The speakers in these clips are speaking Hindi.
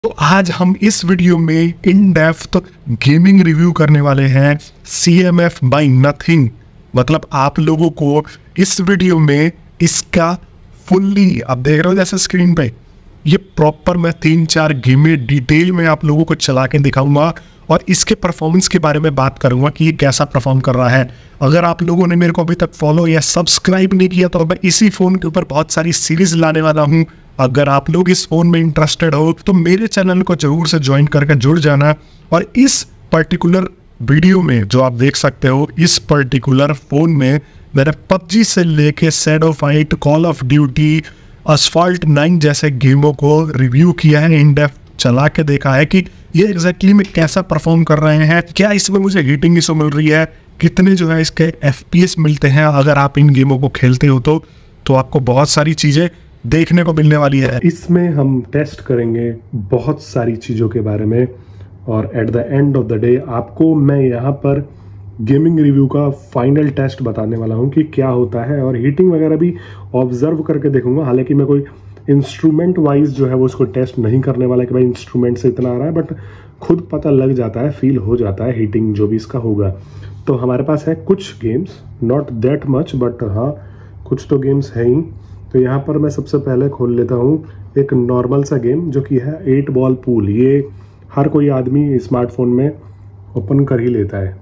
तो आज हम इस वीडियो में इन डेप्थ गेमिंग रिव्यू करने वाले हैं CMF बाय नथिंग। मतलब आप लोगों को इस वीडियो में इसका फुल्ली, आप देख रहे हो जैसे स्क्रीन पे, ये प्रॉपर मैं 3-4 गेमें डिटेल में आप लोगों को चला के दिखाऊंगा और इसके परफॉर्मेंस के बारे में बात करूंगा कि ये कैसा परफॉर्म कर रहा है। अगर आप लोगों ने मेरे को अभी तक फॉलो या सब्सक्राइब नहीं किया तो मैं इसी फ़ोन के ऊपर बहुत सारी सीरीज लाने वाला हूँ। अगर आप लोग इस फ़ोन में इंटरेस्टेड हो तो मेरे चैनल को जरूर से ज्वाइन करके जुड़ जाना। और इस पर्टिकुलर वीडियो में जो आप देख सकते हो, इस पर्टिकुलर फ़ोन में मैंने PUBG से लेके shadow fight, call of duty, asphalt 9 जैसे गेमों को रिव्यू किया है, इन डेप्थ चला के देखा है कि ये एग्जैक्टली में कैसा परफॉर्म कर रहे हैं, क्या इसमें मुझे हीटिंग इशू मिल रही है, कितने जो है इसके FPS मिलते हैं। अगर आप इन गेमों को खेलते हो तो आपको बहुत सारी चीज़ें देखने को मिलने वाली है। इसमें हम टेस्ट करेंगे बहुत सारी चीज़ों के बारे में और at the end of the day आपको मैं यहाँ पर गेमिंग रिव्यू का फाइनल टेस्ट बताने वाला हूँ कि क्या होता है, और हीटिंग वगैरह भी ऑब्जर्व करके देखूंगा। हालांकि मैं कोई इंस्ट्रूमेंट वाइज जो है वो उसको टेस्ट नहीं करने वाला कि भाई इंस्ट्रूमेंट से इतना आ रहा है, बट खुद पता लग जाता है, फील हो जाता है हीटिंग जो भी इसका होगा। तो हमारे पास है कुछ games, not that much, but हाँ कुछ तो गेम्स हैं ही। तो यहाँ पर मैं सबसे पहले खोल लेता हूँ एक नॉर्मल सा गेम जो कि है 8 बॉल पूल। ये हर कोई आदमी स्मार्टफोन में ओपन कर ही लेता है।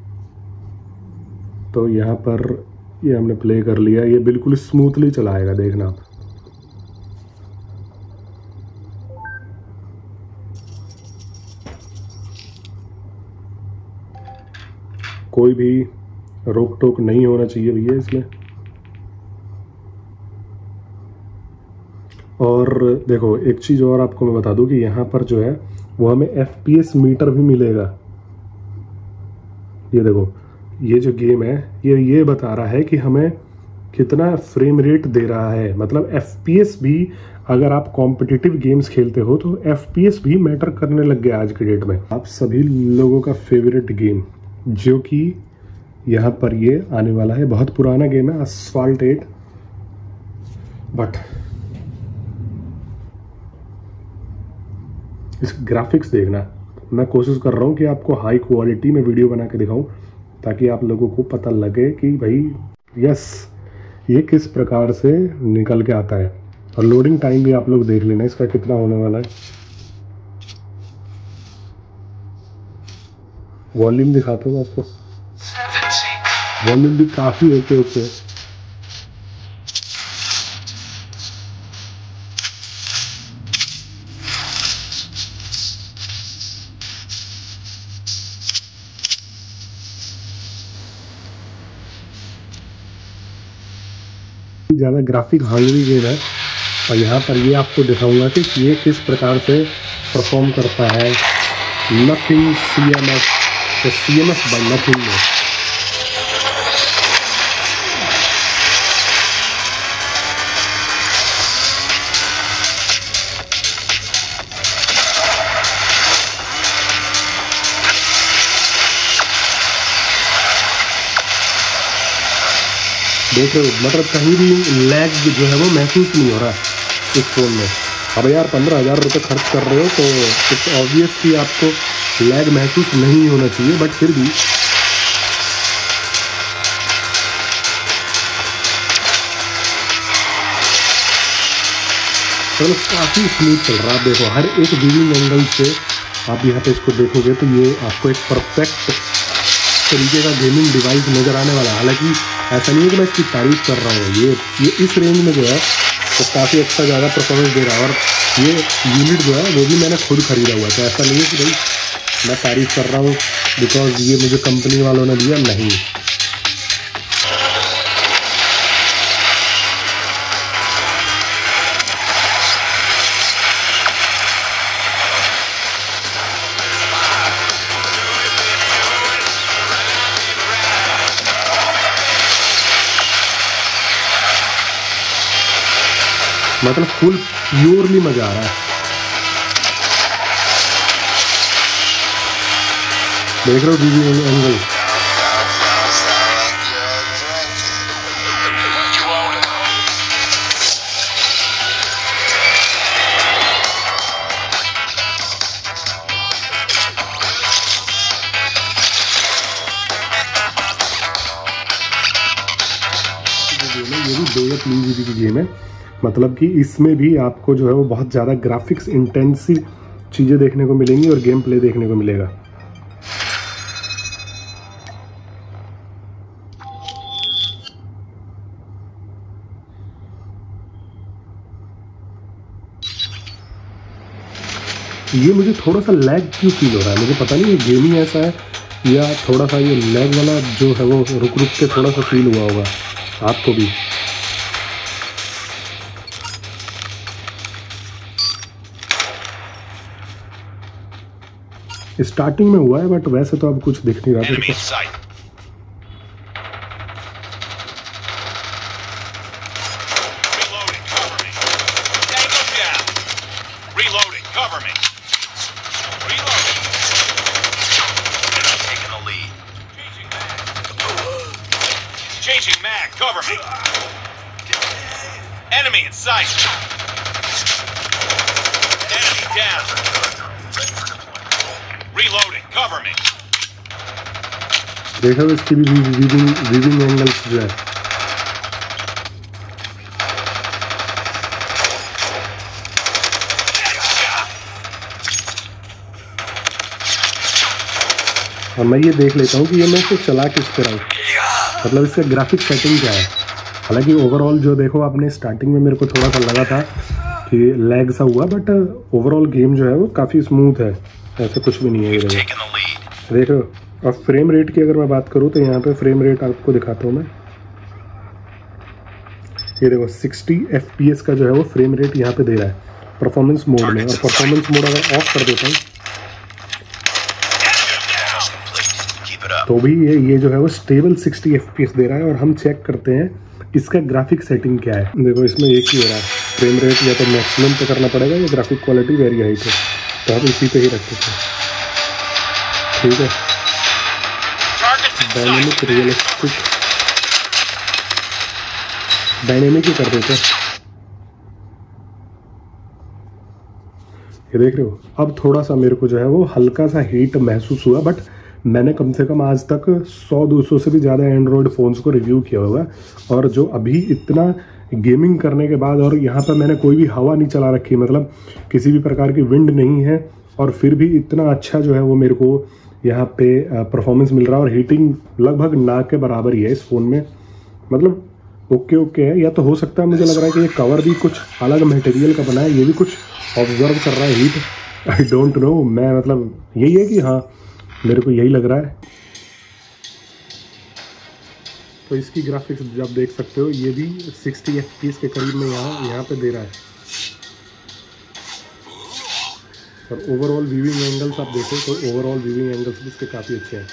तो यहाँ पर ये हमने प्ले कर लिया, ये बिल्कुल स्मूथली चलाएगा, देखना आप। कोई भी रोक टोक नहीं होना चाहिए भैया इसमें। और देखो एक चीज़ और आपको मैं बता दूं कि यहाँ पर जो है वो हमें FPS मीटर भी मिलेगा। ये देखो, ये जो गेम है ये बता रहा है कि हमें कितना फ्रेम रेट दे रहा है। मतलब FPS भी, अगर आप कॉम्पिटिटिव गेम्स खेलते हो तो FPS भी मैटर करने लग गया आज के डेट में। आप सभी लोगों का फेवरेट गेम जो कि यहाँ पर ये आने वाला है, बहुत पुराना गेम है, असफॉल्ट 8। बट इस ग्राफिक्स देखना, मैं कोशिश कर रहा हूँ कि आपको हाई क्वालिटी में वीडियो बना के दिखाऊं ताकि आप लोगों को पता लगे कि भाई यस ये किस प्रकार से निकल के आता है। और लोडिंग टाइम भी आप लोग देख लेना इसका कितना होने वाला है। वॉल्यूम दिखाता हूँ आपको, वॉल्यूम भी काफ़ी ओके है। ज़्यादा ग्राफिक हांगरी गेम है और यहाँ पर ये आपको दिखाऊंगा कि ये किस प्रकार से परफॉर्म करता है नथिंग CMF, तो CMF बाय नथिंग में। देख रहे हो, मतलब कहीं भी लैग जो है वो महसूस नहीं हो रहा इस फ़ोन में। अब यार 15,000 रुपये खर्च कर रहे हो तो इट्स ऑब्वियस कि आपको लैग महसूस नहीं होना चाहिए, बट फिर भी चलो काफ़ी स्मूथ चल रहा है। आप देखो हर एक व्यूइंग एंगल से आप यहाँ पे इसको देखोगे तो ये आपको एक परफेक्ट तरीके का गेमिंग डिवाइस नज़र आने वाला है। हालांकि ऐसा नहीं है कि मैं इसकी तारीफ कर रहा हूँ, ये इस रेंज में जो है तो काफ़ी अच्छा ज़्यादा परफॉर्मेंस दे रहा है। और ये यूनिट जो है वो भी मैंने खुद खरीदा हुआ था। ऐसा नहीं है कि भाई मैं तारीफ कर रहा हूँ बिकॉज ये मुझे कंपनी वालों ने दिया, नहीं। मतलब फुल प्योरली मजा आ रहा है। देख रहे हो वीडियो एंगल, 2 या 3 GB की गेम है, मतलब कि इसमें भी आपको जो है वो बहुत ज़्यादा ग्राफिक्स इंटेंसिव चीज़ें देखने को मिलेंगी और गेम प्ले देखने को मिलेगा। ये मुझे थोड़ा सा लैग क्यों फील हो रहा है, मुझे पता नहीं, ये गेम ही ऐसा है या थोड़ा सा ये लैग वाला जो है वो रुक रुक के थोड़ा सा फील हुआ होगा आपको भी। स्टार्टिंग में हुआ है बट वैसे तो अब कुछ दिख नहीं रहा मेरे को। Changing mag, cover me. Enemy in sight. Enemy down. Reloading, cover me. देखो इसकी भी वीविंग एंगल्स जो है। और मैं ये देख लेता हूँ कि ये मैं इसको चला किस तरह, मतलब इसका ग्राफिक सेटिंग क्या है। हालांकि ओवरऑल जो देखो आपने स्टार्टिंग में मेरे को थोड़ा सा लगा था कि लैग सा हुआ, बट ओवरऑल गेम जो है वो काफ़ी स्मूथ है, ऐसा कुछ भी नहीं है। ये देखो अब फ्रेम रेट की अगर मैं बात करूँ तो यहाँ पे फ्रेम रेट आपको दिखाता हूँ मैं। ये देखो 60 FPS का जो है वो फ्रेम रेट यहाँ पे दे रहा है परफॉर्मेंस मोड में, और परफॉर्मेंस मोड अगर ऑफ कर देता हूँ तो भी ये जो है वो स्टेबल 60 FPS दे रहा है। और हम चेक करते हैं इसका ग्राफिक सेटिंग क्या है। देखो इसमें एक ही हो रहा है, फ्रेम रेट या तो मैक्सिमम पे करना पड़ेगा या ग्राफिक क्वालिटी वेरी हाई पे, तो हम इसी पे ही रखते थे। ठीक है, डायनेमिक ही कर देते हैं। ये देख रहे हो, अब थोड़ा सा मेरे को जो है वो हल्का सा हीट महसूस हुआ, बट मैंने कम से कम आज तक 100-200 से भी ज़्यादा एंड्रॉयड फ़ोन्स को रिव्यू किया होगा, और जो अभी इतना गेमिंग करने के बाद, और यहाँ पर मैंने कोई भी हवा नहीं चला रखी, मतलब किसी भी प्रकार की विंड नहीं है, और फिर भी इतना अच्छा जो है वो मेरे को यहाँ पे परफॉर्मेंस मिल रहा है, और हीटिंग लगभग ना के बराबर ही है इस फ़ोन में, मतलब ओके है। या तो हो सकता है, मुझे लग रहा है कि ये कवर भी कुछ अलग मटेरियल का बना है, ये भी कुछ ऑब्जर्व कर रहा है हीट, आई डोंट नो। मैं मतलब यही है कि हाँ, मेरे को यही लग रहा है। तो इसकी ग्राफिक्स जब देख सकते हो, ये भी 60 FPS के करीब में यहाँ पे दे रहा है, और ओवरऑल व्यूइंग एंगल्स आप देखो तो ओवरऑल व्यूइंग एंगल्स भी इसके काफ़ी अच्छे हैं।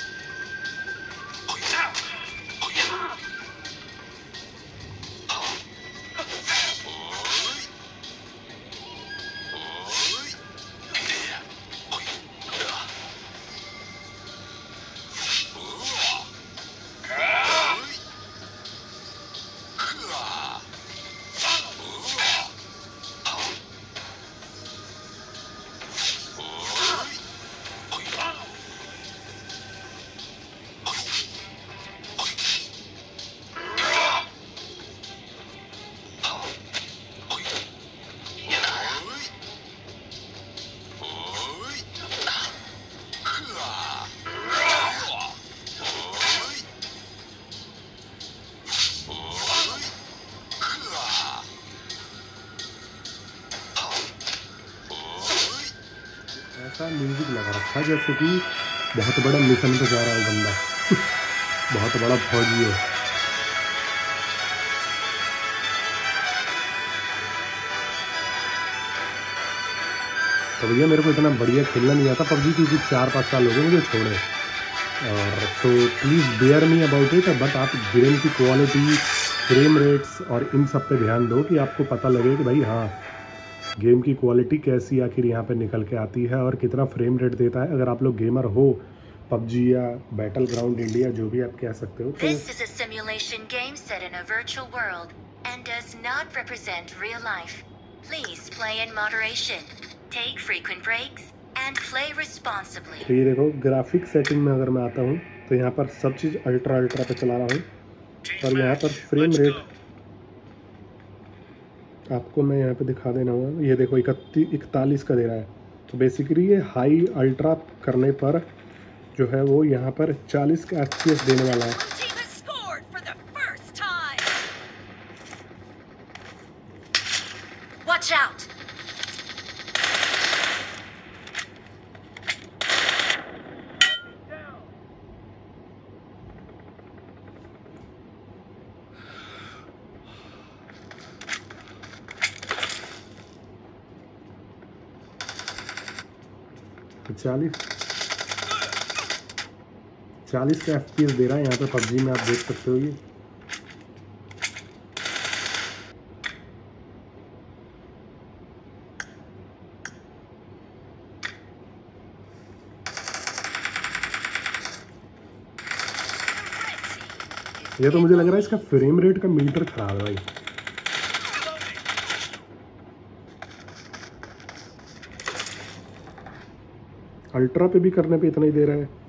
ऐसा म्यूजिक लगा रखा जैसे कि बहुत बड़ा मिशन पे जा रहा है बंदा बहुत बड़ा फौजी है। तो भैया मेरे को इतना बढ़िया खेलना नहीं आता पबजी, क्योंकि 4-5 साल हो गए मुझे छोड़े, और so please bear me about it. But आप गेम की क्वालिटी, फ्रेम रेट्स और इन सब पे ध्यान दो कि आपको पता लगे कि भाई हाँ, गेम की क्वालिटी कैसी आखिर यहाँ पे निकल के आती है और कितना फ्रेम रेट देता है। अगर आप लोग गेमर हो, पबजी या बैटल ग्राउंड इंडिया जो भी आप कह सकते हो, तो This is a simulation game set in a virtual world and does not represent real life. Please play in moderation, take frequent breaks and play responsibly. तो ये देखो ग्राफिक सेटिंग में अगर मैं आता हूँ तो यहाँ पर सब चीज़ अल्ट्रा पे चला रहा हूँ, और यहाँ पर फ्रेम रेट आपको मैं यहाँ पे दिखा देना होगा। ये देखो 41 का दे रहा है। तो बेसिकली ये हाई अल्ट्रा करने पर जो है वो यहाँ पर 40 का FPS देने वाला है। Watch out! तो 40 का FPS दे रहा है यहाँ पे PUBG में, आप देख सकते हो। ये तो मुझे लग रहा है इसका फ्रेम रेट का मीटर खराब है भाई। अल्ट्रा पे भी करने पे इतना ही दे रहा है।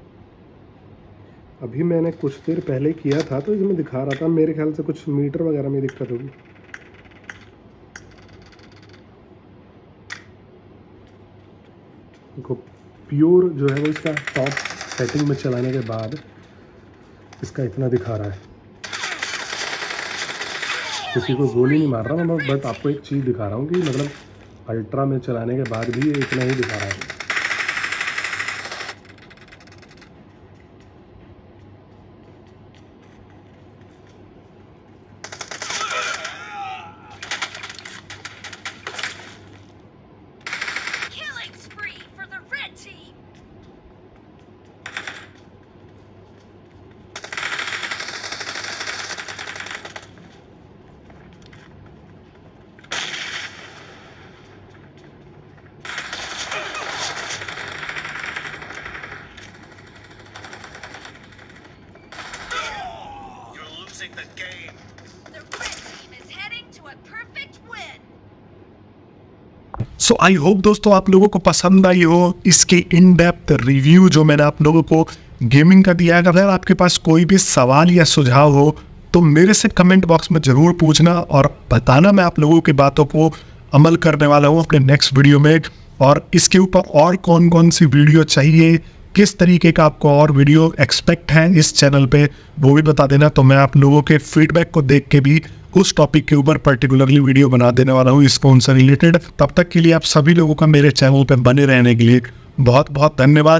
अभी मैंने कुछ देर पहले किया था तो इसमें दिखा रहा था, मेरे ख्याल से कुछ मीटर वगैरह में दिक्कत होगी। देखो प्योर जो है वो इसका टॉप सेटिंग में चलाने के बाद इसका इतना दिखा रहा है। किसी को गोली नहीं मार रहा मैं, बट आपको एक चीज़ दिखा रहा हूँ कि मतलब अल्ट्रा में चलाने के बाद भी ये इतना ही दिखा रहा है। The game. The red team is heading to a perfect win. So I hope दोस्तों आप लोगों को पसंद आई हो इसके इन डेप्थ रिव्यू जो मैंने आप लोगों को गेमिंग का दिया है। अगर आपके पास कोई भी सवाल या सुझाव हो तो मेरे से कमेंट बॉक्स में ज़रूर पूछना और बताना। मैं आप लोगों की बातों को अमल करने वाला हूँ अपने नेक्स्ट वीडियो में। और इसके ऊपर और कौन कौन सी वीडियो चाहिए, किस तरीके का आपको और वीडियो एक्सपेक्ट है इस चैनल पे, वो भी बता देना। तो मैं आप लोगों के फीडबैक को देख के भी उस टॉपिक के ऊपर पर्टिकुलरली वीडियो बना देने वाला हूँ इसको उनसे रिलेटेड। तब तक के लिए आप सभी लोगों का मेरे चैनल पे बने रहने के लिए बहुत बहुत धन्यवाद।